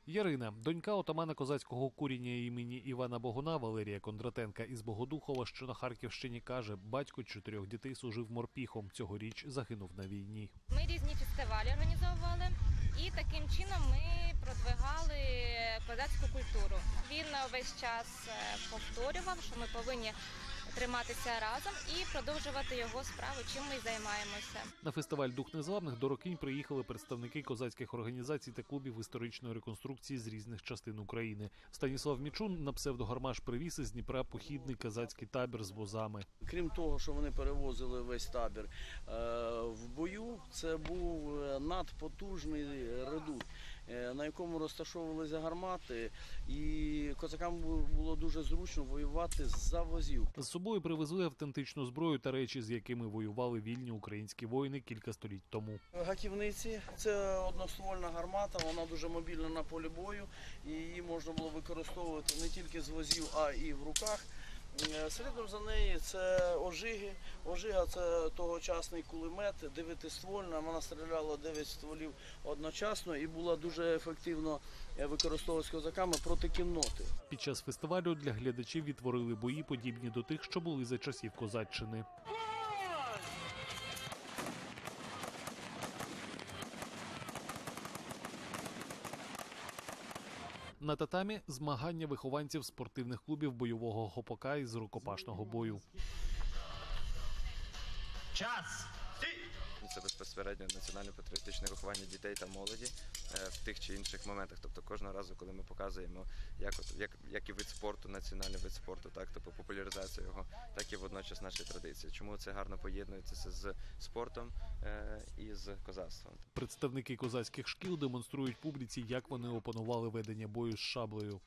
Ярина, донька отамана козацького куріння імені Івана Богуна Валерія Кондратенка із Богодухова, що на Харківщині, каже, батько 4 дітей служив морпіхом. Цьогоріч загинув на війні. Ми різні фестивалі організовували і таким чином ми продвигали козацьку культуру. Він весь час повторював, що ми повинні триматися разом і продовжувати його справу, чим ми займаємося. На фестиваль «Дух незламних» до Рокінь приїхали представники козацьких організацій та клубів історичної реконструкції з різних частин України. Станіслав Мічун на псевдогармаш привіз із Дніпра похідний козацький табір з возами. Крім того, що вони перевозили весь табір в бою, це був надпотужний редут, на якому розташовувалися гармати, і козакам було дуже зручно воювати з-за возів. З собою привезли автентичну зброю та речі, з якими воювали вільні українські воїни кілька століть тому. Гаківниці – це одноствольна гармата, вона дуже мобільна на полі бою, і її можна було використовувати не тільки з возів, а і в руках. Слідом за нею це ожиги. Ожига – це тогочасний кулемет, 9-ствольна, вона стріляла 9 стволів одночасно і була дуже ефективно використовувалась козаками проти кінноти. Під час фестивалю для глядачів відтворили бої, подібні до тих, що були за часів Козаччини. На татамі – змагання вихованців спортивних клубів бойового гопака із рукопашного бою. Час! Це безпосередньо національно-патріотичне виховання дітей та молоді в тих чи інших моментах. Тобто кожного разу, коли ми показуємо як і вид спорту, національний вид спорту, так, тобто популяризацію його, так і водночас наші традиції. Чому це гарно поєднується з спортом і з козацтвом. Представники козацьких шкіл демонструють публіці, як вони опанували ведення бою з шаблею.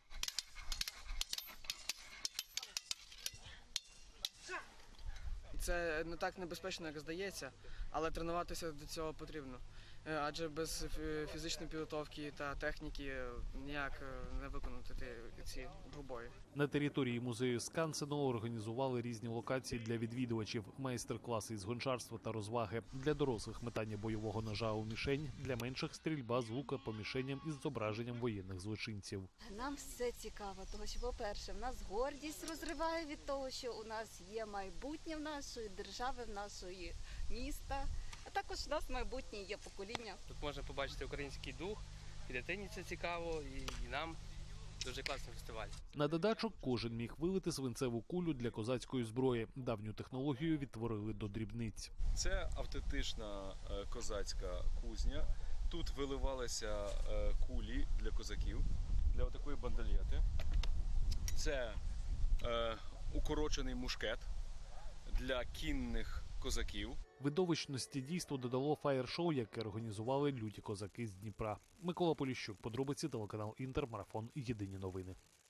Це не так небезпечно, як здається, але тренуватися до цього потрібно. Адже без фізичної підготовки та техніки ніяк не виконати ці двобої. На території музею Скансену організували різні локації для відвідувачів, майстер-класи із гончарства та розваги. Для дорослих метання бойового ножа у мішень, для менших стрільба з лука по мішеням із зображенням воєнних злочинців. Нам все цікаво, тому що, по-перше, в нас гордість розриває від того, що у нас є майбутнє в нашої держави, в нашої міста. А також у нас майбутнє є покоління. Тут можна побачити український дух, і дитині це цікаво, і нам дуже класний фестиваль. На додачу кожен міг вилити свинцеву кулю для козацької зброї. Давню технологію відтворили до дрібниць. Це автентична козацька кузня. Тут виливалися кулі для козаків, для отакої бандольєти. Це укорочений мушкет для кінних козаків. Видовищності дійству додало фаєр-шоу, яке організували люті козаки з Дніпра. Микола Поліщук, подробиці, телеканал Інтер, марафон «Єдині новини».